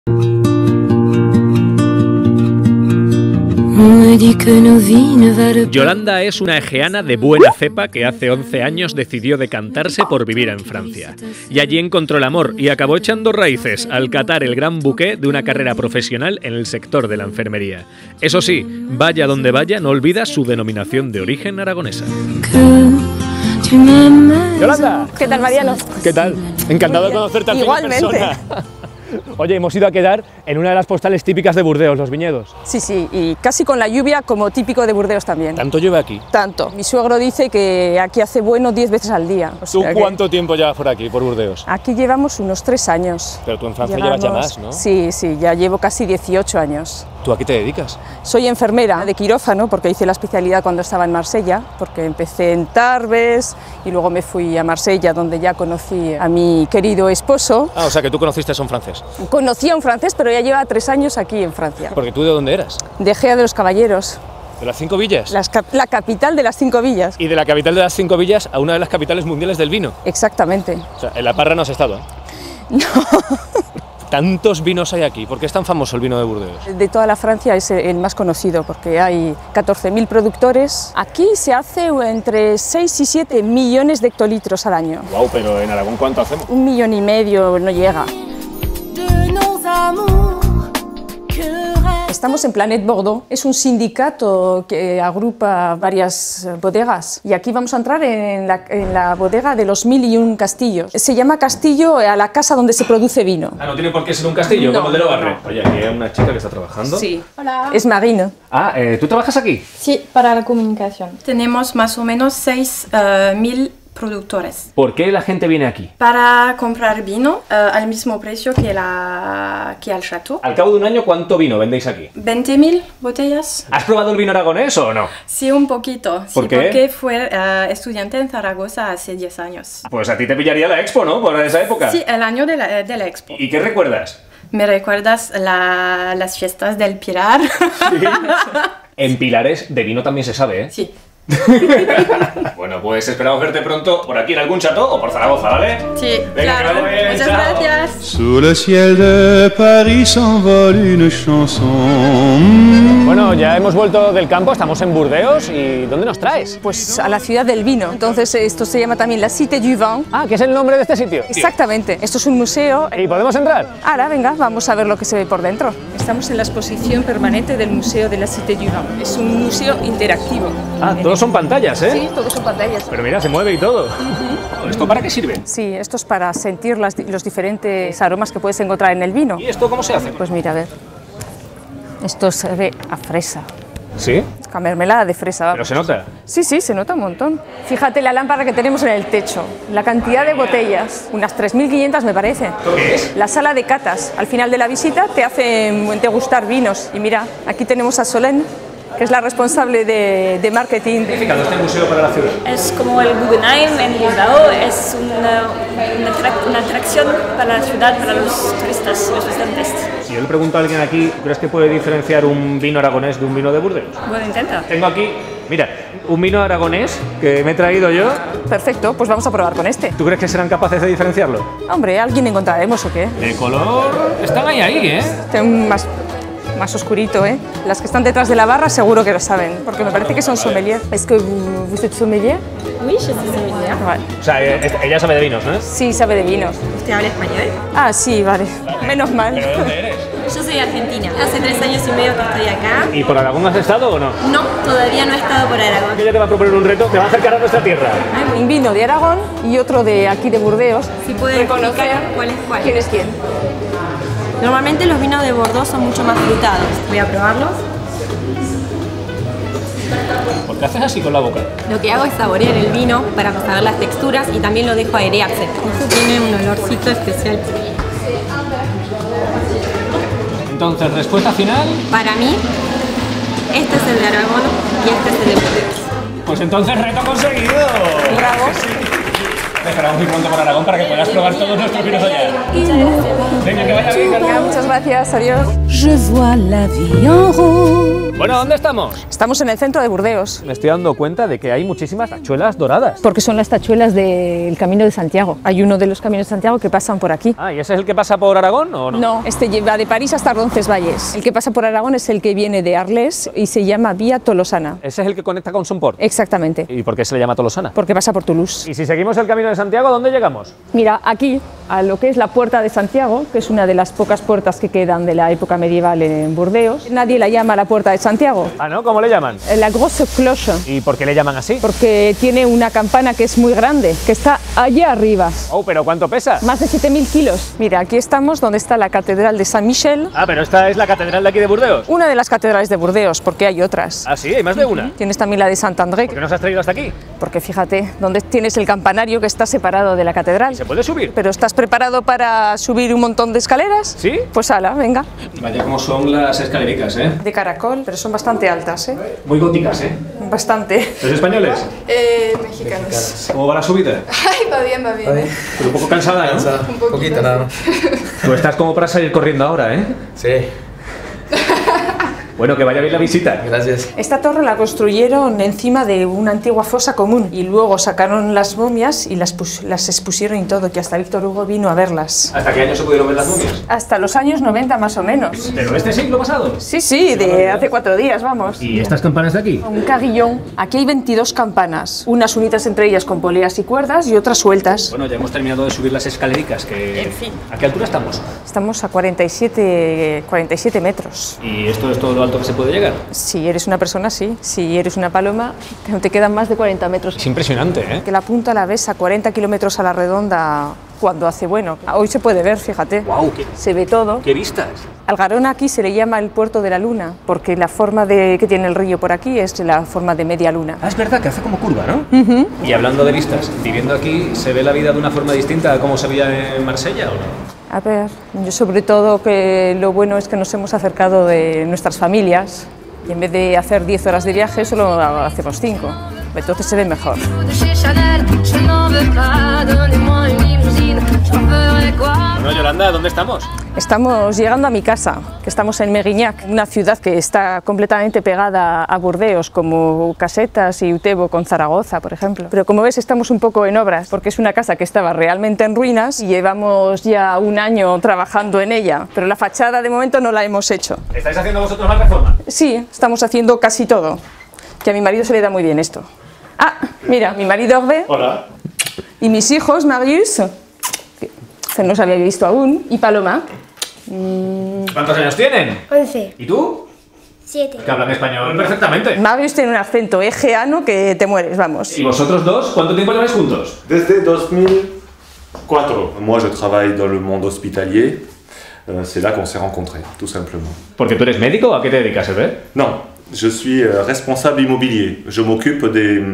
Yolanda es una egeana de buena cepa que hace 11 años decidió decantarse por vivir en Francia. Y allí encontró el amor y acabó echando raíces al catar el gran buqué de una carrera profesional en el sector de la enfermería. Eso sí, vaya donde vaya, no olvida su denominación de origen aragonesa. Yolanda. ¿Qué tal, Mariano? ¿Qué tal? Encantado de conocerte al fin en persona. Oye, hemos ido a quedar en una de las postales típicas de Burdeos, los viñedos. Sí, sí, y casi con la lluvia como típico de Burdeos también. ¿Tanto llueve aquí? Tanto. Mi suegro dice que aquí hace bueno 10 veces al día. ¿Tú cuánto tiempo llevas por aquí, por Burdeos? Aquí llevamos unos 3 años. Pero tú en Francia llevas ya más, ¿no? Sí, sí, ya llevo casi 18 años. ¿Tú a qué te dedicas? Soy enfermera de quirófano porque hice la especialidad cuando estaba en Marsella, porque empecé en Tarbes y luego me fui a Marsella donde ya conocí a mi querido esposo. Ah, o sea que tú conociste a un francés. Conocí a un francés, pero ya lleva 3 años aquí en Francia. ¿Porque tú de dónde eras? De Gea de los Caballeros. ¿De las 5 villas? La capital de las 5 villas. Y de la capital de las 5 villas a una de las capitales mundiales del vino. Exactamente. O sea, en La Parra no has estado, ¿eh? No. Tantos vinos hay aquí. ¿Por qué es tan famoso el vino de Burdeos? De toda la Francia es el más conocido porque hay 14.000 productores. Aquí se hace entre 6 y 7 millones de hectolitros al año. Wow, pero en Aragón ¿cuánto hacemos? 1,5 millones no llega. Estamos en Planet Bordeaux, es un sindicato que agrupa varias bodegas y aquí vamos a entrar en la bodega de los 1001 castillos. Se llama castillo a la casa donde se produce vino. Ah, no tiene por qué ser un castillo, como el de Lobarre. Oye, aquí hay una chica que está trabajando. Sí. Hola. Es Marine. Ah, ¿tú trabajas aquí? Sí, para la comunicación. Tenemos más o menos 6.000 productores. ¿Por qué la gente viene aquí? Para comprar vino al mismo precio que al chateau. Al cabo de un año, ¿cuánto vino vendéis aquí? 20.000 botellas. ¿Has probado el vino aragonés o no? Sí, un poquito. ¿Por qué? Porque fue estudiante en Zaragoza hace 10 años. Pues a ti te pillaría la Expo, ¿no? Por esa época. Sí, el año de la Expo. ¿Y qué recuerdas? ¿Me recuerdas las fiestas del Pilar? Sí. En Pilares de vino también se sabe, ¿eh? Sí. Bueno, pues esperamos verte pronto por aquí en algún chateau o por Zaragoza, ¿vale? Sí, venga, claro. Bien, muchas chao. gracias. Sous le ciel de Paris s'envole une chanson. Bueno, ya hemos vuelto del campo, estamos en Burdeos. ¿Y dónde nos traes? Pues a la ciudad del vino. Entonces esto se llama también la Cité du Vin. Ah, ¿qué es el nombre de este sitio? Exactamente. Esto es un museo. ¿Y podemos entrar? Ahora, venga, vamos a ver lo que se ve por dentro. Estamos en la exposición permanente del Museo de la Cité du Vin. Es un museo interactivo. Ah, todos son pantallas, ¿eh? Sí, todos son pantallas. Pero mira, se mueve y todo. ¿Esto para qué sirve? Sí, esto es para sentir los diferentes aromas que puedes encontrar en el vino. ¿Y esto cómo se hace? Pues mira, a ver. Esto se ve a fresa. ¿Sí? A mermelada de fresa. ¿Pero se nota? Sí, sí, se nota un montón. Fíjate la lámpara que tenemos en el techo, la cantidad de botellas, unas 3.500 me parece. ¿Esto qué es? La sala de catas. Al final de la visita te hacen degustar vinos. Y mira, aquí tenemos a Solène, que es la responsable de marketing. ¿Qué significa este museo para la ciudad? Es como el Guggenheim en Bilbao, es una atracción para la ciudad, para los turistas, los visitantes. Si yo le pregunto a alguien aquí, ¿crees que puede diferenciar un vino aragonés de un vino de Burdeos? Bueno, intenta. Tengo aquí, mira, un vino aragonés que me he traído yo. Perfecto, pues vamos a probar con este. ¿Tú crees que serán capaces de diferenciarlo? Hombre, ¿alguien encontraremos o qué? De color, están ahí, ¿eh? Este más oscurito, ¿eh? Las que están detrás de la barra seguro que lo saben, porque me parece que son sommelier. ¿Es que vous êtes sommelier? Oui, je suis sommelier. Vale. O sea, ella sabe de vinos, ¿no? Sí, sabe de vinos. ¿Usted habla español? Ah, sí, vale. Menos mal. ¿Pero de dónde eres? Yo soy argentina. Hace 3 años y medio que estoy acá. ¿Y por Aragón has estado o no? No, todavía no he estado por Aragón. Ella te va a proponer un reto, te va a acercar a nuestra tierra. Hay un vino de Aragón y otro de aquí de Burdeos. Si puede reconocer cuál es cuál. ¿Quién es quién? Normalmente los vinos de Bordeaux son mucho más frutados. Voy a probarlos. ¿Por qué haces así con la boca? Lo que hago es saborear el vino para saber las texturas y también lo dejo airearse. Eso tiene un olorcito especial. Entonces, respuesta final. Para mí, este es el de Aragón y este es el de Burdeos. Pues entonces, reto conseguido. Bravo. Te esperamos muy pronto por Aragón para que puedas probar todos nuestros vinos allá. Venga, que vaya bien. Venga, muchas gracias, adiós. Je vois la vie en rose. Bueno, ¿dónde estamos? Estamos en el centro de Burdeos. Me estoy dando cuenta de que hay muchísimas tachuelas doradas. Porque son las tachuelas del Camino de Santiago. Hay uno de los caminos de Santiago que pasan por aquí. Ah, ¿y ese es el que pasa por Aragón o no? No, este lleva de París hasta Roncesvalles. El que pasa por Aragón es el que viene de Arles y se llama Vía Tolosana. Ese es el que conecta con Somport. Exactamente, ¿Y por qué se le llama Tolosana? porque pasa por Toulouse. Y si seguimos el Camino de Santiago, ¿a dónde llegamos? Mira, aquí, a lo que es la Puerta de Santiago, que es una de las pocas puertas que quedan de la época medieval en Burdeos. Nadie la llama la Puerta de Santiago. Ah, ¿no? ¿Cómo le llaman? La Grosse Cloche, ¿Y por qué le llaman así? porque tiene una campana que es muy grande, que está allá arriba. Oh, ¿pero cuánto pesa? Más de 7000 kilos. Mira, aquí estamos donde está la Catedral de Saint-Michel. Ah, pero esta es la catedral de aquí de Burdeos. Una de las catedrales de Burdeos, porque hay otras. Ah, sí, hay más de una. Tienes también la de Saint-André, ¿Por qué nos has traído hasta aquí? porque fíjate, donde tienes el campanario que está separado de la catedral. ¿Se puede subir? ¿Pero estás preparado para subir un montón de escaleras? ¿Sí? Pues ala, venga. Vaya como son las escalericas, ¿eh? De caracol, pero son bastante altas, ¿eh? Muy góticas, ¿eh? Bastante. ¿Los españoles? Mexicanos. ¿Cómo va la subida? Ay, va bien, va bien. Pero un poco cansada, ¿no? Un poquito nada más. Tú estás como para salir corriendo ahora, ¿eh? Sí, Bueno, que vaya bien la visita. gracias. Esta torre la construyeron encima de una antigua fosa común y luego sacaron las momias y las expusieron y todo, que hasta Víctor Hugo vino a verlas. ¿Hasta qué año se pudieron ver las momias? Hasta los años 90 más o menos. ¿Pero este siglo pasado? Sí, sí, de hace 4 días, vamos. ¿Y estas campanas de aquí? Un carillón. Aquí hay 22 campanas, unas unidas entre ellas con poleas y cuerdas y otras sueltas. Bueno, ya hemos terminado de subir las escalericas, que... En fin. ¿A qué altura estamos? Estamos a 47 metros. ¿Y esto es todo lo alto que se puede llegar? Si eres una persona, sí. Si eres una paloma, no te quedan más de 40 metros. Es impresionante, ¿eh? Que la punta la ves a 40 kilómetros a la redonda cuando hace bueno. Hoy se puede ver, fíjate. ¡Guau! Se ve todo. ¡Qué vistas! Al Garona aquí se le llama el puerto de la luna, porque la forma que tiene el río por aquí es la forma de media luna. Ah, es verdad, que hace como curva, ¿no? Y hablando de vistas, viviendo aquí, ¿se ve la vida de una forma distinta a cómo se veía en Marsella o no? A ver, yo sobre todo que lo bueno es que nos hemos acercado de nuestras familias y en vez de hacer 10 horas de viaje solo hacemos 5. Entonces se ve mejor. Bueno, Yolanda, ¿dónde estamos? Estamos llegando a mi casa, que estamos en Mérignac, una ciudad que está completamente pegada a Burdeos, como Casetas y Utebo con Zaragoza, por ejemplo. Pero como ves, estamos un poco en obras, porque es una casa que estaba realmente en ruinas y llevamos ya 1 año trabajando en ella, pero la fachada de momento no la hemos hecho. ¿Estáis haciendo vosotros la reforma? Sí, estamos haciendo casi todo, que a mi marido se le da muy bien esto. Ah, mira, mi marido Hervé. Hola. Y mis hijos, Marius, que no os había visto aún, y Paloma. ¿Cuántos años tienen? 11. ¿Y tú? 7. Que hablan español perfectamente. Marius tiene un acento egeano que te mueres, vamos. ¿Y vosotros dos? ¿Cuánto tiempo lleváis juntos? Desde 2004. Moi, je travaille dans le monde hospitalier. C'est là qu'on s'est rencontrés, tout simplement. ¿Porque tú eres médico o a qué te dedicas, Hervé? Non, je suis responsable immobilier. Je m'occupe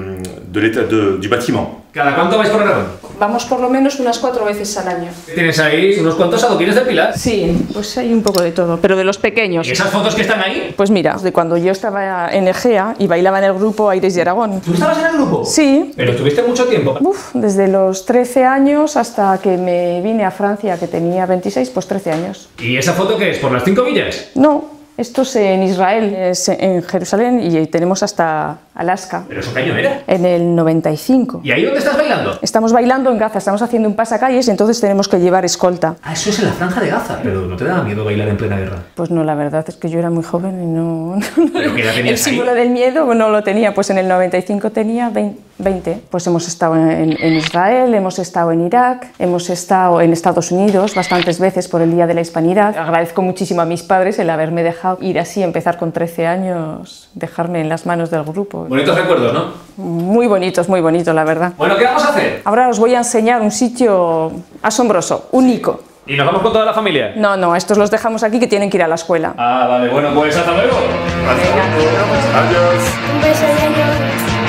du bâtiment. ¿Cada cuánto vais por Aragón? Vamos por lo menos unas 4 veces al año. ¿Tienes ahí unos cuantos adoquines de pilas? Sí, pues hay un poco de todo, pero de los pequeños. ¿Y esas fotos que están ahí? Pues mira, de cuando yo estaba en Egea y bailaba en el grupo Aires de Aragón. ¿Tú estabas en el grupo? Sí. ¿Pero estuviste mucho tiempo? Desde los 13 años hasta que me vine a Francia, que tenía 26, pues 13 años. ¿Y esa foto qué es? ¿Por las 5 villas? No. Esto es en Israel, es en Jerusalén y tenemos hasta Alaska. ¿Pero eso qué año era? En el 95. ¿Y ahí dónde estás bailando? Estamos bailando en Gaza, estamos haciendo un pasacalles y entonces tenemos que llevar escolta. Ah, eso es en la franja de Gaza. ¿Pero no te daba miedo bailar en plena guerra? Pues no, la verdad es que yo era muy joven y no... ¿Pero qué edad tenías el símbolo del miedo no lo tenía, pues en el 95 tenía 20. Pues hemos estado en Israel, hemos estado en Irak, hemos estado en Estados Unidos bastantes veces por el Día de la Hispanidad. Agradezco muchísimo a mis padres el haberme dejado ir así, empezar con 13 años, dejarme en las manos del grupo. Bonitos recuerdos, ¿no? Muy bonitos, la verdad. Bueno, ¿qué vamos a hacer? Ahora os voy a enseñar un sitio asombroso, único. ¿Y nos vamos con toda la familia? No, estos los dejamos aquí que tienen que ir a la escuela. Ah, vale, bueno, pues hasta luego. Adiós. Un beso, señor.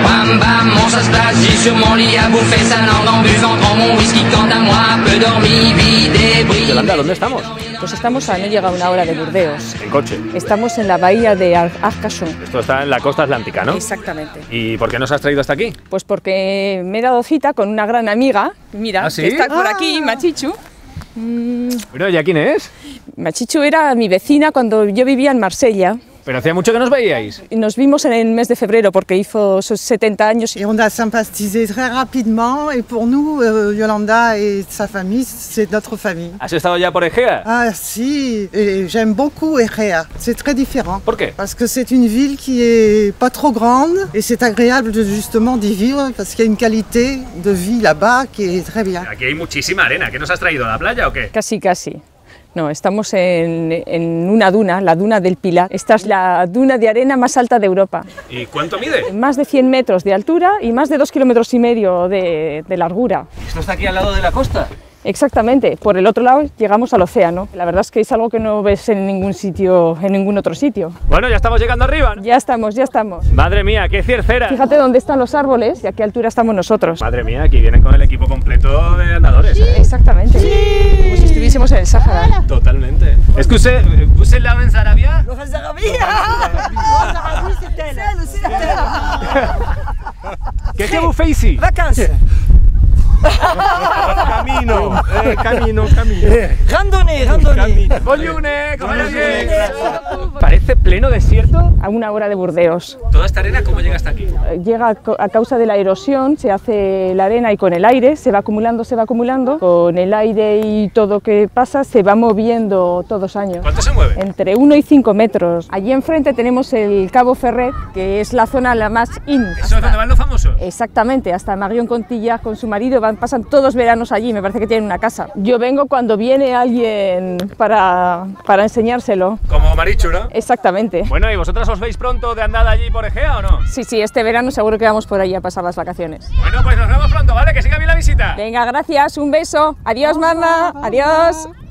Bam bam, mon ça se passe, j'ai sur mon lit à bouffer sa langue en buvant, prends mon whisky quant à moi, peu dormi, vide, brille. Yolanda, ¿dónde estamos? Pues estamos a no llega una hora de Burdeos. En coche. Estamos en la bahía de Arcachon. Esto está en la costa atlántica, ¿no? Exactamente. ¿Y por qué nos has traído hasta aquí? Pues porque me he dado cita con una gran amiga, mira, ¿Ah, sí? que está por aquí, Machichu. Bueno, ¿ya quién es? Machichu era mi vecina cuando yo vivía en Marsella. Pero hacía mucho que nos veíais. Nos vimos en el mes de febrero porque hizo sus 70 años. Et on a sympathisé très rapidement et pour nous, Yolanda et sa famille, c'est notre famille. ¿Has estado ya por Egea? Ah si, et j'aime beaucoup Egea. C'est très différent. ¿Por qué? Parce que c'est une ville qui est pas trop grande et c'est agréable justement d'y vivre parce qu'il y a une qualité de vie là-bas qui est très bien. Aquí hay muchísima arena. ¿Qué nos has traído? ¿A la playa o qué? Casi, casi. No, estamos en una duna, la duna del Pilar. Esta es la duna de arena más alta de Europa. ¿Y cuánto mide? Más de 100 metros de altura y más de 2,5 kilómetros de largura. ¿Esto está aquí al lado de la costa? Exactamente, por el otro lado llegamos al océano. La verdad es que es algo que no ves en ningún sitio, en ningún otro sitio. Bueno, ya estamos llegando arriba, ¿no? Ya estamos, ya estamos. Madre mía, qué ciercera. Fíjate dónde están los árboles y a qué altura estamos nosotros. Madre mía, aquí vienen con el equipo completo de andadores. Sí. Exactamente, sí. Como si estuviésemos en el Sáhara. Totalmente. Es que usted la en Sarabia. Los Sarabia. ¿Qué que vous faites ici? Vacances. Camino. Randonnée. Boyune, parece pleno desierto. A una hora de Burdeos. ¿Toda esta arena cómo llega hasta aquí? Llega a causa de la erosión, se hace la arena y con el aire se va acumulando. Con el aire y todo que pasa se va moviendo todos los años. ¿Cuánto se mueve? Entre 1 y 5 metros. Allí enfrente tenemos el Cabo Ferret, que es la zona la más in. ¿Eso es donde van los famosos? Exactamente, hasta Marion Cotillard con su marido pasan todos veranos allí, me parece que tienen una casa. Yo vengo cuando viene alguien para enseñárselo. Como Marichu, ¿no? Exactamente. Bueno, ¿y vosotras os veis pronto de andada allí por Egea o no? Sí, este verano seguro que vamos por allí a pasar las vacaciones. Bueno, pues nos vemos pronto, ¿vale? Que siga bien la visita. Venga, gracias, un beso. Adiós, mamá. Adiós.